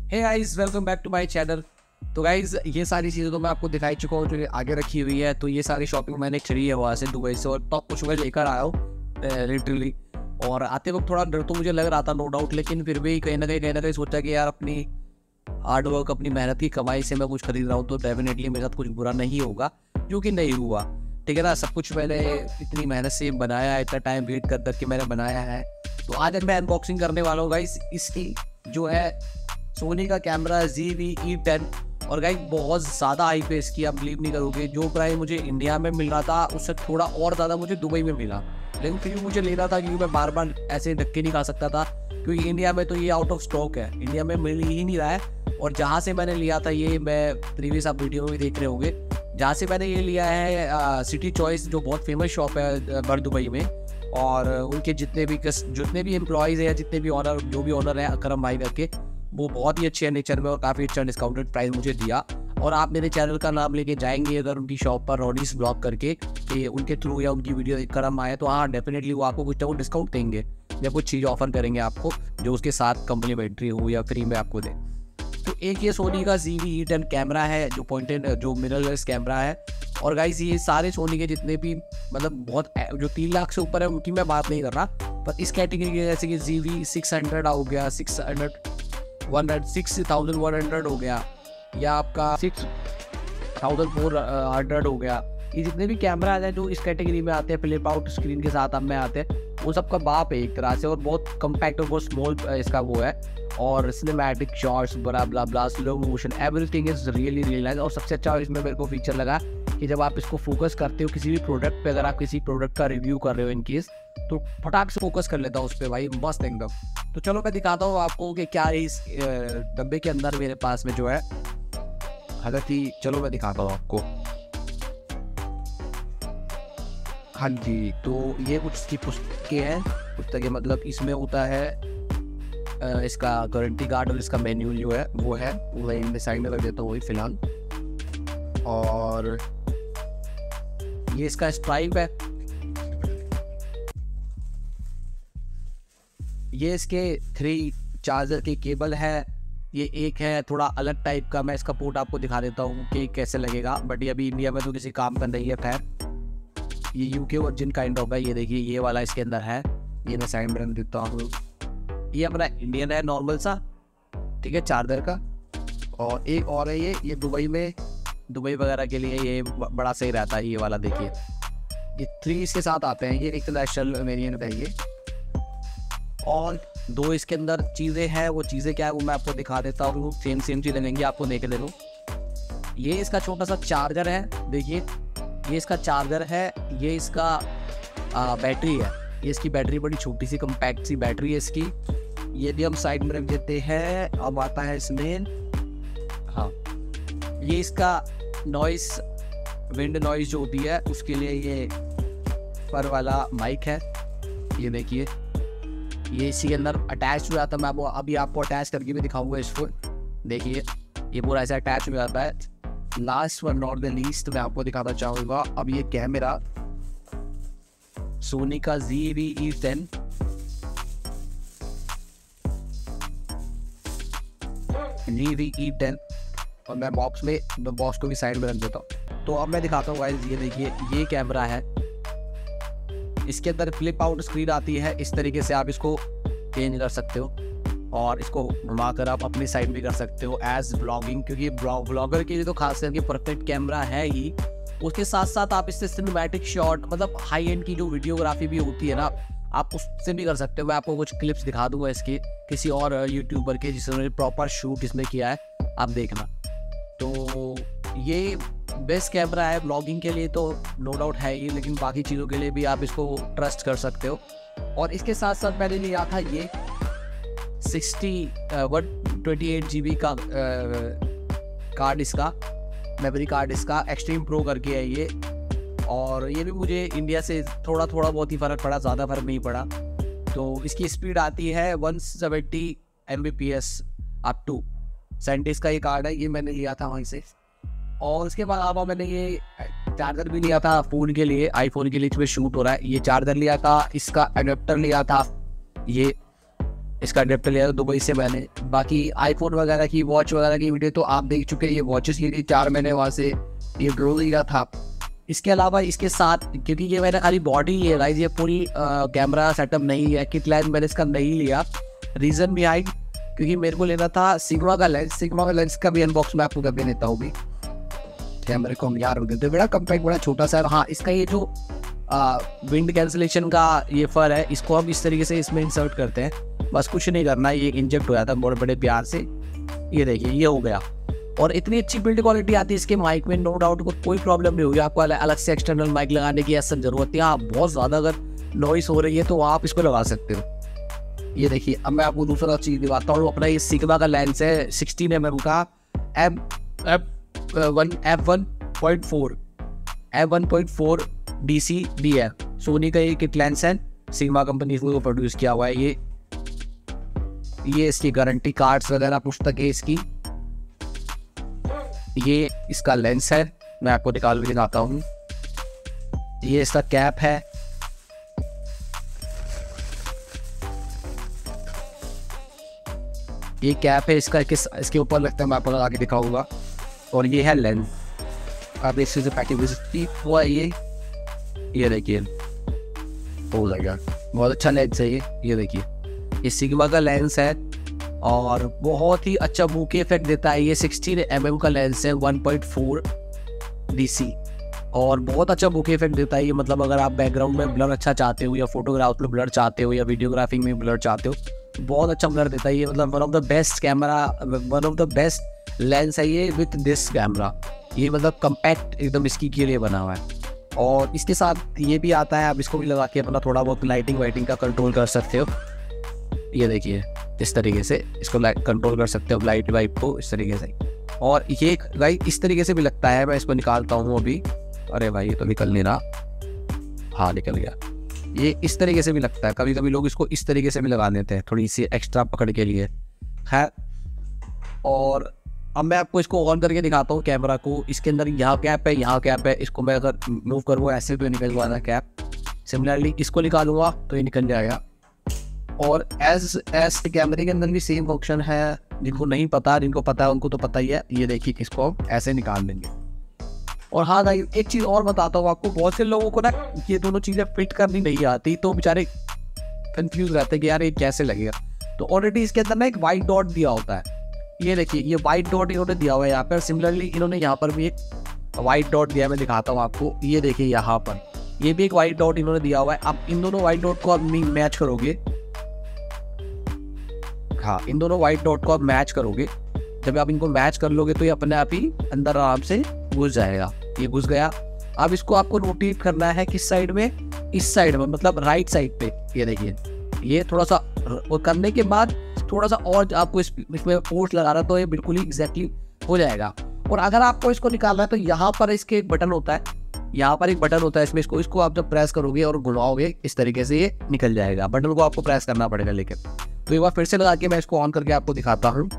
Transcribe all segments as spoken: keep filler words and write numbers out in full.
Hey guys, welcome back to my channel. तो guys, ये सारी चीज़ें तो मैं आपको दिखाई चुका हूँ जो आगे रखी हुई है। तो ये सारी शॉपिंग मैंने करी है वहाँ से, दुबई से, और टॉप कुछ मैं लेकर आया हूँ लिटरली। और आते वक्त थोड़ा डर तो मुझे लग रहा था, नो डाउट, लेकिन फिर भी कहीं ना कहीं कहीं ना कहीं सोचा कि यार अपनी हार्ड वर्क, अपनी मेहनत की कमाई से मैं कुछ खरीद रहा हूँ तो डेफिनेटली मेरे साथ कुछ बुरा नहीं होगा, जो कि नहीं हुआ। ठीक है ना, सब कुछ मैंने इतनी मेहनत से बनाया है, इतना टाइम वेट कर करके मैंने बनाया है। तो आज मैं अनबॉक्सिंग करने वाला हूँ गाइस इसकी, जो है सोनी का camera Z V E ten. और गाइस बहुत ज़्यादा हाई पे इसकी, आप बिलीव नहीं करोगे। जो प्राइस मुझे इंडिया में मिल रहा था उससे थोड़ा और ज़्यादा मुझे दुबई में मिला, लेकिन फिर भी मुझे लेना था क्योंकि मैं बार बार ऐसे धक्के नहीं खा सकता था, क्योंकि इंडिया में तो ये आउट ऑफ स्टॉक है, इंडिया में मिल ही नहीं रहा है। और जहाँ से मैंने लिया था, ये मैं प्रीवियस आप वीडियो में भी देख रहे होंगे, जहाँ से मैंने ये लिया है सिटी चॉइस, जो बहुत फेमस शॉप है बर दुबई में। और उनके जितने भी जितने भी एम्प्लॉयज़ हैं या जितने भी ऑनर, जो भी ऑनर है अकरम भाई करके, वो बहुत ही अच्छे हैं नेचर में और काफ़ी अच्छा डिस्काउंटेड प्राइस मुझे दिया। और आप मेरे चैनल का नाम लेके जाएंगे अगर उनकी शॉप पर रॉडीज ब्लॉग करके, कि उनके थ्रू या उनकी वीडियो देखकर हम आए, तो हाँ डेफिनेटली वो आपको कुछ ना कुछ डिस्काउंट देंगे या कुछ चीज़ ऑफर करेंगे आपको, जो उसके साथ कम्प्लीमेंट्री हो या फ्री में आपको दे। तो एक ये सोनी का Z V E ten camera है, जो पॉइंटेड, जो मिररलेस कैमरा है। और गाइस ये सारे सोनी के जितने भी, मतलब बहुत जो तीन लाख से ऊपर है उनकी मैं बात नहीं कर रहा, पर इस कैटेगरी के जैसे कि ज़ी वी सिक्स हंड्रेड हो गया, six hundred one six thousand one hundred हो गया, या आपका सिक्स थाउजेंड फोर हंड्रेड हो गया, ये जितने भी कैमरा हैं जो इस कैटेगरी में आते हैं, फ्लिप आउट स्क्रीन के साथ अब में आते हैं, वो सबका बाप है एक तरह से। और बहुत कम्पैक्ट और बहुत स्मॉल इसका वो है, और सिनेमैटिक शॉट्स, बड़ा blah blah, slow motion, everything is really really nice. और सबसे अच्छा इसमें मेरे को फीचर लगा कि जब आप इसको फोकस करते हो किसी भी प्रोडक्ट पे, अगर आप किसी प्रोडक्ट का रिव्यू कर रहे हो इन केस, तो फटाक से फोकस कर लेता हूँ उस पर भाई, मस्त एकदम। तो चलो मैं दिखाता हूँ आपको कि क्या है इस डब्बे के अंदर मेरे पास में जो है। हालांकि चलो मैं दिखाता हूँ आपको। हाँ जी, तो ये कुछ इसकी पुस्तकें हैं, पुस्तकें मतलब इसमें होता है इसका गारंटी कार्ड और इसका मेन्यू जो है वो है, वो इन साइड में रख देता हूँ फिलहाल। और ये इसका स्ट्राइप है, ये इसके थ्री चार्जर के केबल है। ये एक है थोड़ा अलग टाइप का, मैं इसका पोर्ट आपको दिखा देता हूँ कि कैसे लगेगा, बट ये अभी इंडिया में तो किसी काम का नहीं है। खैर ये यूके वर्जन काइंड ऑफ है, ये देखिए ये वाला इसके अंदर है, ये मैं साइड में रख देता हूँ। ये अपना इंडियन है नॉर्मल सा, ठीक है, चार्जर का। और एक और है ये ये दुबई में, दुबई वगैरह के लिए ये बड़ा सही रहता है, ये वाला देखिए। ये थ्री इसके साथ आते हैं, ये इंटरनेशनल वेरिएंट है ये। और दो इसके अंदर चीज़ें हैं, वो चीज़ें क्या है वो मैं आपको दिखा देता हूँ, सेम सेम चीज़ें लेंगे आपको, देख ले लो। ये इसका छोटा सा चार्जर है, देखिए ये इसका चार्जर है, ये इसका आ, बैटरी है। ये इसकी बैटरी बड़ी छोटी सी कम्पैक्ट सी बैटरी है इसकी। ये भी हम साइड में रख देते हैं। अब आता है इसमें, हाँ, ये इसका नॉइस, विंड नॉइस जो होती है उसके लिए ये पर वाला माइक है, ये देखिए ये इसी के अंदर अटैच हो जाता है। मैं आपको अभी आपको अटैच करके भी दिखाऊंगा इसको, देखिए ये पूरा ऐसा अटैच हो जाता है। Last one not the least मैं आपको दिखाना चाहूँगा, अब ये कैमरा सोनी का Z V E ten, Z V E ten, और मैं बॉक्स में बॉक्स को भी साइड में रख देता हूँ। तो अब मैं दिखाता हूँ गाइस, ये देखिए ये कैमरा है, इसके अंदर फ्लिप आउट स्क्रीन आती है, इस तरीके से आप इसको चेंज कर सकते हो और इसको घुमाकर आप अपनी साइड भी कर सकते हो एज ब्लॉगिंग, क्योंकि ब्लॉगर के लिए तो खास करके परफेक्ट कैमरा है ही। उसके साथ साथ आप इससे सिनेमैटिक शॉट, मतलब हाई एंड की जो वीडियोग्राफी भी होती है ना, आप उससे भी कर सकते हो। मैं आपको कुछ क्लिप्स दिखा दूंगा इसके, किसी और यूट्यूबर के जिसने प्रॉपर शूट इसमें किया है, आप देखना। तो ये बेस्ट कैमरा है ब्लॉगिंग के लिए तो नो डाउट है ही, लेकिन बाकी चीज़ों के लिए भी आप इसको ट्रस्ट कर सकते हो। और इसके साथ साथ मैंने लिया था ये sixty one twenty eight G B का कार्ड, इसका मेमोरी कार्ड, इसका एक्सट्रीम प्रो करके है ये। और ये भी मुझे इंडिया से थोड़ा थोड़ा बहुत ही फ़र्क पड़ा, ज़्यादा फर्क नहीं पड़ा। तो इसकी स्पीड आती है one seventy M B P S up to सेंटिस का ये कार्ड है, ये मैंने लिया था वहीं से। और उसके बाद अलावा मैंने ये चार्जर भी लिया था फ़ोन के लिए, आईफोन के लिए, इसमें शूट हो रहा है, ये चार्जर लिया था। इसका एडेप्टर लिया था ये, इसका अडेप्टर लिया था दुबई से मैंने। बाकी आईफोन वगैरह की, वॉच वगैरह की वीडियो तो आप देख चुके हैं। ये वॉचेस ली थी चार महीने वहाँ से, ये ड्रोन लिया था। इसके अलावा इसके साथ, क्योंकि ये मैंने खाली बॉडी ही है गाइस, ये पूरी कैमरा सेटअप नहीं है, किट लेंस मैंने इसका नहीं लिया। रीज़न बिहाइंड, क्योंकि मेरे को लेना था सिग्मा का लेंस। सिग्मा का लेंस का भी अनबॉक्स मैं आपको करके देता हूँ भी। कैमरे को हम यार हो गए, बड़ा कम्पैक्ट, बड़ा छोटा सा। हाँ, इसका ये जो विंड कैंसिलेशन का ये फर है, इसको हम इस तरीके से इसमें इंसर्ट करते हैं। बस कुछ नहीं करना, ये इंजेक्ट हो जाता है बड़े बड़े प्यार से। ये देखिए, ये हो गया। और इतनी अच्छी बिल्ड क्वालिटी आती है इसके माइक में, नो डाउट को कोई प्रॉब्लम नहीं होगी आपको अलग से एक्सटर्नल माइक लगाने की ऐसा जरूरत है। आप बहुत ज़्यादा अगर नॉइस हो रही है तो आप इसको लगा सकते हो। ये देखिए, अब मैं आपको दूसरा चीज़ दिखाता हूँ। अपना ये सिग्मा का लेंस है सिक्सटीन एम एम का, M F one F one point four F one point four D C D है। सोनी का ये किट लेंस है, सिग्मा कंपनी को प्रोड्यूस किया हुआ है। ये ये इसकी गारंटी कार्ड्स वगैरह पुस्तक है इसकी। ये इसका लेंस है, मैं आपको निकाल के दिखाता हूँ। ये इसका कैप है। ये कैप है इसका, किस इसके ऊपर लगता है, मैं आपको लगा के दिखाऊंगा। और ये है लेंस, आप इससे से पैकेज हुआ ये ये देखिए, हो जाएगा। बहुत अच्छा लेंस है ये ये देखिए, ये सिग्मा का लेंस है और बहुत ही अच्छा बूके इफेक्ट देता है। ये सिक्सटीन एम एम का लेंस है, one point four D C, और बहुत अच्छा बूके इफेक्ट देता है ये। मतलब अगर आप बैकग्राउंड में ब्लर अच्छा चाहते हो, या फोटोग्राफ में ब्लर चाहते हो, या वीडियोग्राफी में ब्लर चाहते हो, बहुत अच्छा ब्लर देता है ये। मतलब one of the best camera, one of the best lens है ये विथ दिस कैमरा। ये मतलब कम्पैक्ट एकदम इसकी के लिए बना हुआ है। और इसके साथ ये भी आता है, आप इसको भी लगा के अपना थोड़ा बहुत लाइटिंग वाइटिंग का कंट्रोल कर सकते हो। ये देखिए, इस तरीके से इसको कंट्रोल कर सकते हो, लाइट वाइट को इस तरीके से। और ये लाइट इस तरीके से भी लगता है। मैं इसको निकालता हूँ अभी। अरे भाई, ये तो निकल नहीं रहा। हाँ, निकल गया। ये इस तरीके से भी लगता है। कभी कभी लोग इसको इस तरीके से भी लगा देते हैं, थोड़ी सी एक्स्ट्रा पकड़ के लिए है। और अब मैं आपको इसको ऑन करके दिखाता हूँ कैमरा को। इसके अंदर यहाँ कैप है, यहाँ कैप है। इसको मैं अगर मूव करूँगा ऐसे तो निकल जाएगा कैप। सिमिलरली इसको निकालूंगा तो ये निकल जाएगा। और एज एज कैमरे के अंदर भी सेम फंक्शन है। जिनको नहीं पता, जिनको पता है उनको तो पता ही है। ये देखिए, इसको ऐसे निकाल देंगे। और हाँ भाई, एक चीज़ और बताता हूँ आपको। बहुत से लोगों को ना ये दोनों चीज़ें फिट करनी नहीं आती, तो बेचारे कंफ्यूज रहते हैं कि यार ये कैसे लगेगा। तो ऑलरेडी इसके अंदर ना एक वाइट डॉट दिया होता है। ये देखिए, ये वाइट डॉट इन्होंने दिया हुआ है यहाँ पर। सिमिलरली इन्होंने यहाँ पर भी एक वाइट डॉट दिया है, मैं दिखाता हूँ आपको। ये देखिए, यहाँ पर ये भी एक वाइट डॉट इन्होंने दिया हुआ है। आप इन दोनों वाइट डॉट को आप मैच करोगे। हाँ, इन दोनों वाइट डॉट को आप मैच करोगे। जब आप इनको मैच कर लोगे तो ये अपने आप ही अंदर आराम से घुस जाएगा। ये घुस गया। अब इसको आपको रोटेट करना है किस साइड में, इस साइड में, मतलब राइट साइड पे। ये देखिए, ये थोड़ा सा वो करने के बाद थोड़ा सा और आपको इस, इसमें फोर्स लगाना, तो ये बिल्कुल ही एग्जैक्टली हो जाएगा। और अगर आपको इसको निकालना है तो यहाँ पर इसके एक बटन होता है, यहाँ पर एक बटन होता है इसमें। इसको इसको आप जब प्रेस करोगे और घुमाओगे इस तरीके से ये निकल जाएगा। बटन को आपको प्रेस करना पड़ेगा। लेकिन तो एक बार फिर से लगा के मैं इसको ऑन करके आपको दिखाता हूँ।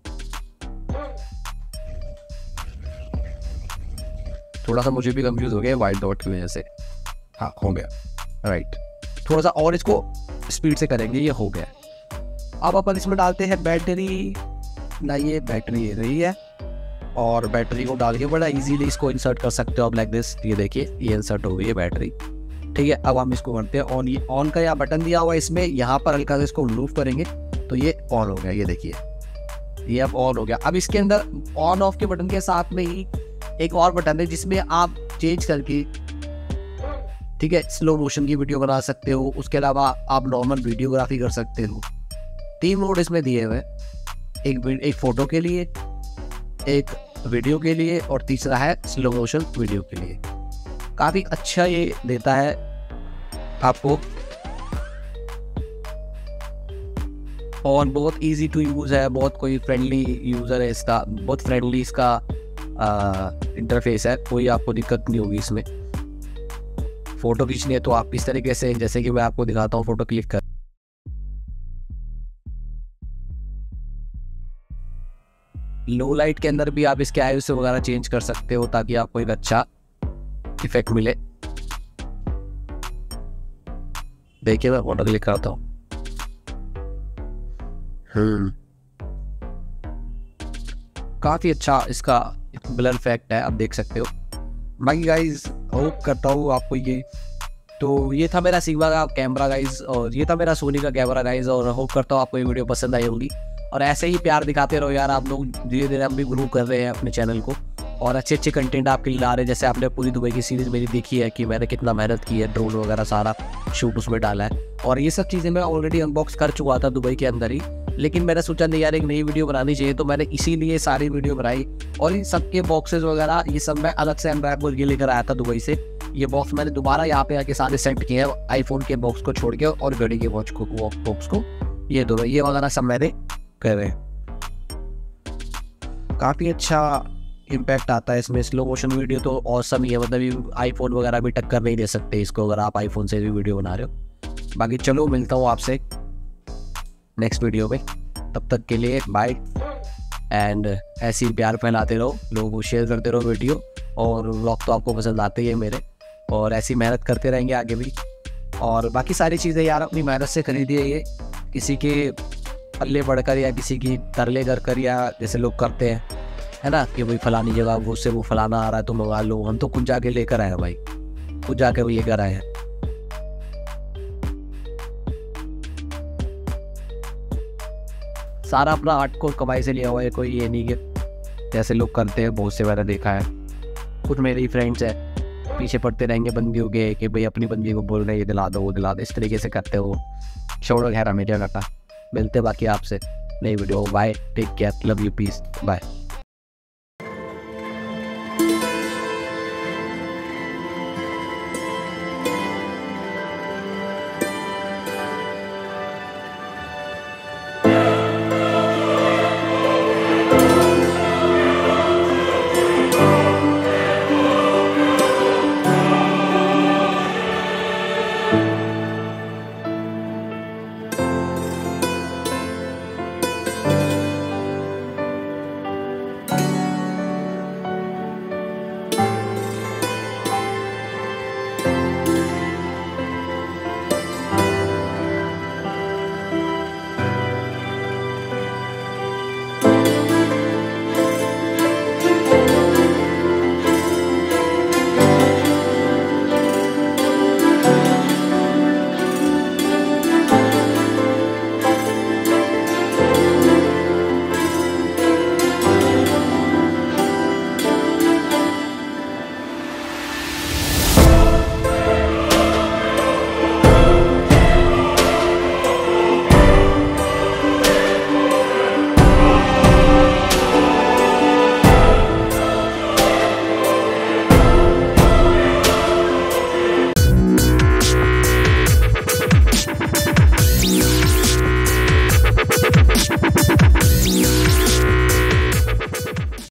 थोड़ा सा मुझे भी कंफ्यूज हो गया वाइट डॉट की वजह से। हाँ, हो गया, राइट। थोड़ा सा और इसको स्पीड से करेंगे। ये हो गया। अब अपन इसमें डालते हैं बैटरी। ना, ये बैटरी रही है, और बैटरी को डाल के बड़ा इजीली इसको इंसर्ट कर सकते हो आप, लाइक दिस। ये देखिए, ये इंसर्ट हो गई है बैटरी। ठीक है, अब हम इसको करते हैं ऑन। ये ऑन का यहाँ बटन दिया हुआ है इसमें, यहाँ पर हल्का से इसको मूव करेंगे तो ये ऑन हो गया। ये देखिए, ये अब ऑन हो गया। अब इसके अंदर ऑन ऑफ के बटन के साथ में ही एक और बटन है जिसमें आप चेंज करके, ठीक है, स्लो मोशन की वीडियो बना सकते हो। उसके अलावा आप नॉर्मल वीडियोग्राफी कर सकते हो। तीन मोड इसमें दिए हुए, एक एक फोटो के लिए, एक वीडियो के लिए, और तीसरा है स्लो मोशन वीडियो के लिए। काफ़ी अच्छा ये देता है आपको, और बहुत इजी टू यूज़ है। बहुत कोई फ्रेंडली यूज़र है इसका, बहुत फ्रेंडली इसका इंटरफेस है। कोई आपको दिक्कत नहीं होगी इसमें। फ़ोटो खींचनी है तो आप इस तरीके से, जैसे कि मैं आपको दिखाता हूँ, फ़ोटो क्लिक कर, लो लाइट के अंदर भी आप इसके आईएसओ वगैरह चेंज कर सकते हो ताकि आपको एक अच्छा इफेक्ट मिले। देखिए, मैं फोटो क्लिक करता हूँ। काफ़ी अच्छा इसका ब्लर इफेक्ट है, आप देख सकते हो। बाकी गाइज होप करता हूँ आपको ये, तो ये था मेरा सिग्मा का कैमरा गाइज, और ये था मेरा सोनी का कैमरा गाइज, और होप करता हूँ आपको ये वीडियो पसंद आई होगी। और ऐसे ही प्यार दिखाते रहो यार, आप लोग धीरे धीरे हम भी ग्रो कर रहे हैं अपने चैनल को, और अच्छे अच्छे कंटेंट आपके लिए ला रहे हैं। जैसे आपने पूरी दुबई की सीरीज़ मेरी देखी है कि मैंने कितना मेहनत की है, ड्रोन वगैरह सारा शूट उसमें डाला है, और ये सब चीज़ें मैं ऑलरेडी अनबॉक्स कर चुका था दुबई के अंदर ही। लेकिन मैंने सोचा नहीं यार एक नई वीडियो बनानी चाहिए, तो मैंने इसीलिए सारी वीडियो बनाई। और इन सब के बॉक्सेस वगैरह ये सब मैं अलग से अनरैप करके लेकर आया था दुबई से। ये बॉक्स मैंने दोबारा यहाँ पे आके सारे सेट किए हैं, आईफोन के बॉक्स को छोड़ के और घड़ी के वॉच को बॉक्स को, ये दोनों ये वगैरह सब मैंने करे। काफ़ी अच्छा इम्पैक्ट आता है इसमें, स्लो मोशन वीडियो तो औसम ही है, मतलब आईफोन वगैरह भी टक्कर नहीं दे सकते इसको अगर आप आईफोन से भी वीडियो बना रहे हो। बाकी चलो मिलता हूँ आपसे नेक्स्ट वीडियो में, तब तक के लिए बाय। एंड ऐसे ही प्यार फैलाते रहो, लोगों को शेयर करते रहो वीडियो, और व्लॉग तो आपको पसंद आते ही है मेरे, और ऐसी मेहनत करते रहेंगे आगे भी। और बाकी सारी चीज़ें यार अपनी मेहनत से खरीदी है, ये किसी के पल्ले पड़कर या किसी की तरले कर कर या जैसे लोग करते हैं है ना, कि भाई फलानी जगह वो से वो फलाना आ रहा है तो मंगा लो। हम तो खुद जाके लेकर आए हैं भाई, खुद जाके वो लेकर आए हैं। सारा अपना आर्ट को कमाई से लिया हुआ है, कोई ये नहीं कि जैसे लोग करते हैं, बहुत से मैंने देखा है। कुछ मेरे ही फ्रेंड्स हैं पीछे पड़ते रहेंगे बंदियों के कि भाई अपनी बंदी को बोल रहे हैं ये दिला दो वो दिला दो, इस तरीके से करते हो। छोड़ो खैर, हमें क्या करता। मिलते बाकी आपसे नई video. Bye, take care, love you, peace, bye.